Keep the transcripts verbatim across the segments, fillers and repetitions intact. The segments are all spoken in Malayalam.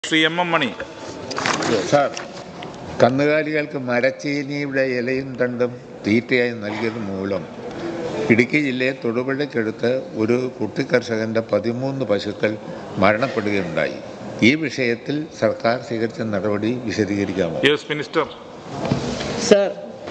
Shri M M Mani. Sir, കന്നുകാലികൾക്ക് മരച്ചീനിയുടെ ഇലയും തണ്ടും തീറ്റയായി നൽകിയത് മൂലം ഇടുക്കി ജില്ലയിൽ തൊടുപുഴയ്ക്കടുത്ത് ഒരു കുട്ടി കർഷകൻ്റെ പതിമൂന്ന് പശുക്കൾ മരണപ്പെടുകയുണ്ടായി. ഈ വിഷയത്തിൽ സർക്കാർ സ്വീകരിച്ച നടപടി വിശദീകരിക്കാമോ? Yes minister. സർ,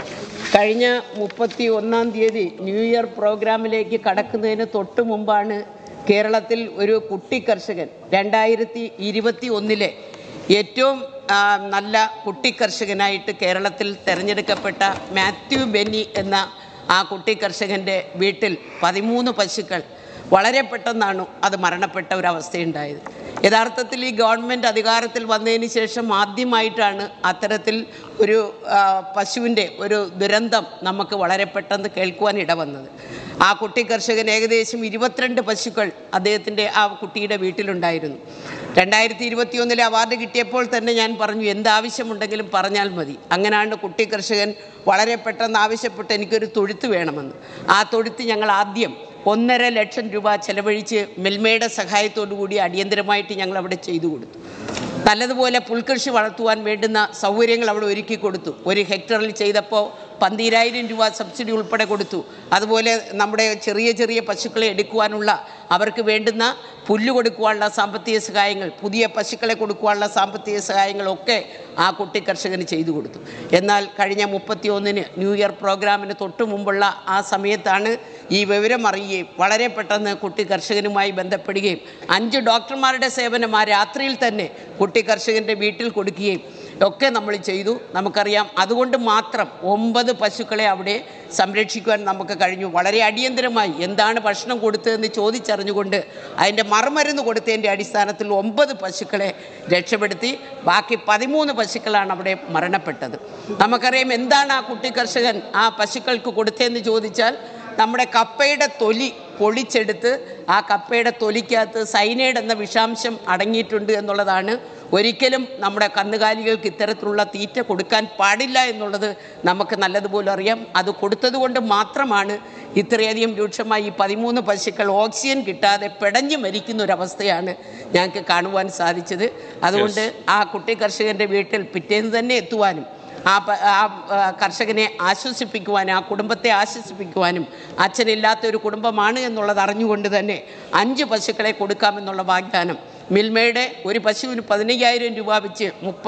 കഴിഞ്ഞ മുപ്പത്തി ഒന്നാം തീയതി ന്യൂ ഇയർ പ്രോഗ്രാമിലേക്ക് കടക്കുന്നതിന് തൊട്ട് മുമ്പാണ് കേരളത്തിൽ ഒരു കുട്ടി കർഷകൻ രണ്ടായിരത്തി ഇരുപത്തി ഒന്നിലെ ഏറ്റവും നല്ല കുട്ടി കർഷകനായിട്ട് കേരളത്തിൽ തിരഞ്ഞെടുക്കപ്പെട്ട മാത്യു ബെന്നി എന്ന ആ കുട്ടി കർഷകൻ്റെ വീട്ടിൽ പതിമൂന്ന് പശുക്കൾ വളരെ പെട്ടെന്നാണ് അത് മരണപ്പെട്ട ഒരവസ്ഥയുണ്ടായത്. യഥാർത്ഥത്തിൽ ഈ ഗവൺമെൻറ് അധികാരത്തിൽ വന്നതിന് ശേഷം ആദ്യമായിട്ടാണ് അത്തരത്തിൽ ഒരു പശുവിൻ്റെ ഒരു ദുരന്തം നമുക്ക് വളരെ പെട്ടെന്ന് കേൾക്കുവാൻ ഇടവന്നത്. ആ കുട്ടി കർഷകൻ ഏകദേശം ഇരുപത്തിരണ്ട് പശുക്കൾ അദ്ദേഹത്തിൻ്റെ ആ കുട്ടിയുടെ വീട്ടിലുണ്ടായിരുന്നു. രണ്ടായിരത്തി ഇരുപത്തി ഒന്നിലെ അവാർഡ് കിട്ടിയപ്പോൾ തന്നെ ഞാൻ പറഞ്ഞു, എന്താവശ്യമുണ്ടെങ്കിലും പറഞ്ഞാൽ മതി. അങ്ങനെയാണ് കുട്ടി കർഷകൻ വളരെ പെട്ടെന്ന് ആവശ്യപ്പെട്ട് എനിക്കൊരു തൊഴുത്ത് വേണമെന്ന്. ആ തൊഴുത്ത് ഞങ്ങൾ ആദ്യം ഒന്നര ലക്ഷം രൂപ ചെലവഴിച്ച് മിൽമയുടെ സഹായത്തോടു കൂടി അടിയന്തരമായിട്ട് ഞങ്ങൾ അവിടെ ചെയ്തു കൊടുത്തു. നല്ലതുപോലെ പുൽകൃഷി വളർത്തുവാൻ വേണ്ടുന്ന സൗകര്യങ്ങൾ അവിടെ ഒരുക്കി കൊടുത്തു. ഒരു ഹെക്ടറിൽ ചെയ്തപ്പോൾ പന്തിരായിരം രൂപ സബ്സിഡി ഉൾപ്പെടെ കൊടുത്തു. അതുപോലെ നമ്മുടെ ചെറിയ ചെറിയ പശുക്കളെ എടുക്കുവാനുള്ള അവർക്ക് വേണ്ടുന്ന പുല്ല് കൊടുക്കുവാനുള്ള സാമ്പത്തിക സഹായങ്ങൾ, പുതിയ പശുക്കളെ കൊടുക്കുവാനുള്ള സാമ്പത്തിക സഹായങ്ങളൊക്കെ ആ കുട്ടി കർഷകന് ചെയ്തു കൊടുത്തു. എന്നാൽ കഴിഞ്ഞ മുപ്പത്തി ഒന്നിന് ന്യൂ ഇയർ പ്രോഗ്രാമിന് തൊട്ട് മുമ്പുള്ള ആ സമയത്താണ് ഈ വിവരം അറിയുകയും വളരെ പെട്ടെന്ന് കുട്ടി കർഷകനുമായി ബന്ധപ്പെടുകയും അഞ്ച് ഡോക്ടർമാരുടെ സേവനം ആ രാത്രിയിൽ തന്നെ കുട്ടി കർഷകൻ്റെ വീട്ടിൽ കൊടുക്കുകയും ഒക്കെ നമ്മൾ ചെയ്തു. നമുക്കറിയാം, അതുകൊണ്ട് മാത്രം ഒമ്പത് പശുക്കളെ അവിടെ സംരക്ഷിക്കുവാൻ നമുക്ക് കഴിഞ്ഞു. വളരെ അടിയന്തരമായി എന്താണ് ഭക്ഷണം കൊടുത്തതെന്ന് ചോദിച്ചറിഞ്ഞുകൊണ്ട് അതിൻ്റെ മറുമരുന്ന് കൊടുത്തതിൻ്റെ അടിസ്ഥാനത്തിൽ ഒമ്പത് പശുക്കളെ രക്ഷപ്പെടുത്തി. ബാക്കി പതിമൂന്ന് പശുക്കളാണ് അവിടെ മരണപ്പെട്ടത്. നമുക്കറിയാം, എന്താണ് ആ കുട്ടി കർഷകൻ ആ പശുക്കൾക്ക് കൊടുത്തതെന്ന് ചോദിച്ചാൽ നമ്മുടെ കപ്പയുടെ തൊലി പൊളിച്ചെടുത്ത് ആ കപ്പയുടെ തൊലിക്കകത്ത് സൈനൈഡ് എന്ന വിഷാംശം അടങ്ങിയിട്ടുണ്ട് എന്നുള്ളതാണ്. ഒരിക്കലും നമ്മുടെ കന്നുകാലികൾക്ക് ഇത്തരത്തിലുള്ള തീറ്റ കൊടുക്കാൻ പാടില്ല എന്നുള്ളത് നമുക്ക് നല്ലതുപോലെ അറിയാം. അത് കൊടുത്തതുകൊണ്ട് മാത്രമാണ് ഇത്രയധികം രൂക്ഷമായി ഈ പതിമൂന്ന് പശുക്കൾ ഓക്സിജൻ കിട്ടാതെ പിടഞ്ഞു മരിക്കുന്ന ഒരവസ്ഥയാണ് ഞങ്ങൾക്ക് കാണുവാൻ സാധിച്ചത്. അതുകൊണ്ട് ആ കുട്ടി കർഷകൻ്റെ വീട്ടിൽ പിറ്റേന്ന് തന്നെ എത്തുവാനും ആ ആ കർഷകനെ ആശ്വസിപ്പിക്കുവാനും ആ കുടുംബത്തെ ആശ്വസിപ്പിക്കുവാനും അച്ഛനില്ലാത്തൊരു കുടുംബമാണ് എന്നുള്ളത് അറിഞ്ഞുകൊണ്ട് തന്നെ അഞ്ച് പശുക്കളെ കൊടുക്കാമെന്നുള്ള വാഗ്ദാനം മിൽമയുടെ ഒരു പശുവിന് പതിനയ്യായിരം രൂപ വെച്ച് മുപ്പ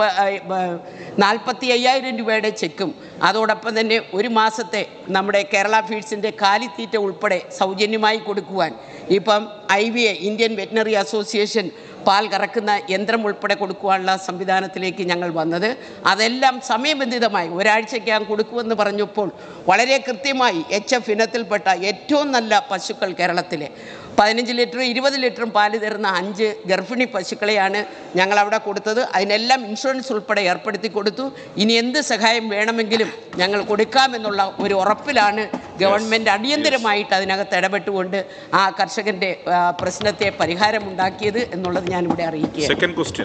നാൽപ്പത്തി അയ്യായിരം രൂപയുടെ ചെക്കും അതോടൊപ്പം തന്നെ ഒരു മാസത്തെ നമ്മുടെ കേരള ഫീഡ്സിൻ്റെ കാലിത്തീറ്റ ഉൾപ്പെടെ സൗജന്യമായി കൊടുക്കുവാൻ ഇപ്പം I V A Indian veterinary association പാൽ കറക്കുന്ന യന്ത്രം ഉൾപ്പെടെ കൊടുക്കുവാനുള്ള സംവിധാനത്തിലേക്ക് ഞങ്ങൾ വന്നത്. അതെല്ലാം സമയബന്ധിതമായി ഒരാഴ്ചയ്ക്കകം കൊടുക്കുമെന്ന് പറഞ്ഞപ്പോൾ വളരെ കൃത്യമായി എച്ച് എഫ് ഇനത്തിൽപ്പെട്ട ഏറ്റവും നല്ല പശുക്കൾ കേരളത്തിലെ പതിനഞ്ച് ലിറ്ററും ഇരുപത് ലിറ്ററും പാല് തരുന്ന അഞ്ച് ഗർഭിണി പശുക്കളെയാണ് ഞങ്ങളവിടെ കൊടുത്തത്. അതിനെല്ലാം ഇൻഷുറൻസ് ഉൾപ്പെടെ ഏർപ്പെടുത്തി കൊടുത്തു. ഇനി എന്ത് സഹായം വേണമെങ്കിലും ഞങ്ങൾ കൊടുക്കാമെന്നുള്ള ഒരു ഉറപ്പിലാണ് ഗവൺമെൻറ് അടിയന്തരമായിട്ട് അതിനകത്ത് ഇടപെട്ടുകൊണ്ട് ആ കർഷകൻ്റെ പ്രശ്നത്തെ പരിഹാരമുണ്ടാക്കിയത് എന്നുള്ളത് ഞാനിവിടെ അറിയിക്കുക. Second question.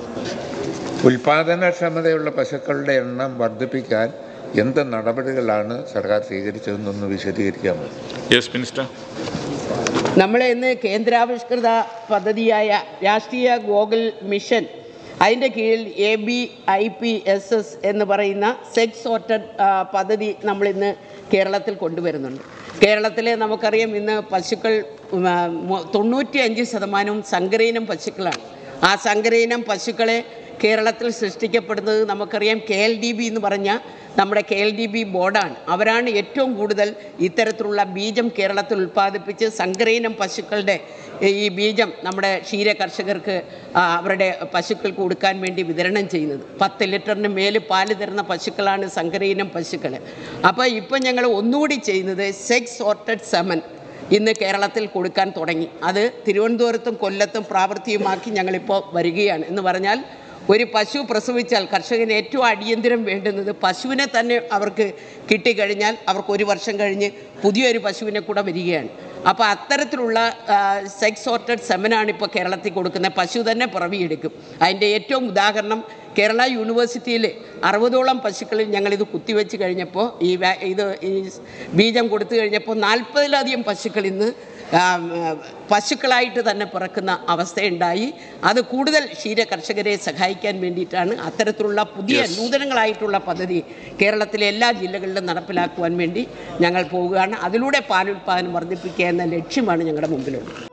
ഉൽപാദനക്ഷമതയുള്ള പശുക്കളുടെ എണ്ണം വർദ്ധിപ്പിക്കാൻ എന്ത് നടപടികളാണ് സർക്കാർ സ്വീകരിച്ചതെന്നൊന്ന് വിശദീകരിക്കാമോ? Yes minister. നമ്മൾ ഇന്ന് കേന്ദ്രാവിഷ്കൃത പദ്ധതിയായ രാഷ്ട്രീയ ഗോകുൽ മിഷൻ അതിൻ്റെ കീഴിൽ A B I P S S എന്ന് പറയുന്ന സെക്സ് സോർട്ടഡ് പദ്ധതി നമ്മളിന്ന് കേരളത്തിൽ കൊണ്ടുവരുന്നുണ്ട്. കേരളത്തിലെ നമുക്കറിയാം, ഇന്ന് പശുക്കൾ തൊണ്ണൂറ്റി അഞ്ച് ശതമാനവും സങ്കരയിനം പശുക്കളാണ്. ആ സങ്കരയിനം പശുക്കളെ കേരളത്തിൽ സൃഷ്ടിക്കപ്പെടുന്നത് നമുക്കറിയാം കെ എൽ ഡി ബി എന്ന് പറഞ്ഞ നമ്മുടെ കെ എൽ ഡി ബി ബോർഡാണ്. അവരാണ് ഏറ്റവും കൂടുതൽ ഇത്തരത്തിലുള്ള ബീജം കേരളത്തിൽ ഉൽപ്പാദിപ്പിച്ച് സങ്കരയിനം പശുക്കളുടെ ഈ ബീജം നമ്മുടെ ക്ഷീര കർഷകർക്ക് അവരുടെ പശുക്കൾക്ക് കൊടുക്കാൻ വേണ്ടി വിതരണം ചെയ്യുന്നത്. പത്ത് ലിറ്ററിന് മേൽ പാല് തരുന്ന പശുക്കളാണ് സങ്കരയിനം പശുക്കൾ. അപ്പോൾ ഇപ്പം ഞങ്ങൾ ഒന്നുകൂടി ചെയ്യുന്നത് സെക്സ് സോർട്ടഡ് സെമൻ ഇന്ന് കേരളത്തിൽ കൊടുക്കാൻ തുടങ്ങി. അത് തിരുവനന്തപുരത്തും കൊല്ലത്തും പ്രാവർത്തികമാക്കി ഞങ്ങളിപ്പോൾ വരികയാണ്. എന്ന് പറഞ്ഞാൽ ഒരു പശു പ്രസവിച്ചാൽ കർഷകന് ഏറ്റവും അടിയന്തരം വേണ്ടുന്നത് പശുവിനെ തന്നെ അവർക്ക് കിട്ടിക്കഴിഞ്ഞാൽ അവർക്ക് ഒരു വർഷം കഴിഞ്ഞ് പുതിയൊരു പശുവിനെ കൂടെ വരികയാണ്. അപ്പോൾ അത്തരത്തിലുള്ള സെക്സ് സോർട്ടഡ് സെമനാണ് ഇപ്പോൾ കേരളത്തിൽ കൊടുക്കുന്നത്. പശു തന്നെ പിറവിയെടുക്കും. അതിൻ്റെ ഏറ്റവും ഉദാഹരണം കേരള യൂണിവേഴ്സിറ്റിയിൽ അറുപതോളം പശുക്കളിൽ ഞങ്ങളിത് കുത്തിവെച്ച് കഴിഞ്ഞപ്പോൾ ഈ ഇത് ഈ ബീജം കൊടുത്തു കഴിഞ്ഞപ്പോൾ നാൽപ്പതിലധികം പശുക്കൾ ഇന്ന് പശുക്കളായിട്ട് തന്നെ പിറക്കുന്ന അവസ്ഥയുണ്ടായി. അത് കൂടുതൽ ക്ഷീര കർഷകരെ സഹായിക്കാൻ വേണ്ടിയിട്ടാണ് അത്തരത്തിലുള്ള പുതിയ നൂതനങ്ങളായിട്ടുള്ള പദ്ധതി കേരളത്തിലെ എല്ലാ ജില്ലകളിലും നടപ്പിലാക്കുവാൻ വേണ്ടി ഞങ്ങൾ പോവുകയാണ്. അതിലൂടെ പാലുൽപാദനം വർദ്ധിപ്പിക്കുക എന്ന ലക്ഷ്യമാണ് ഞങ്ങളുടെ മുമ്പിലുള്ളത്.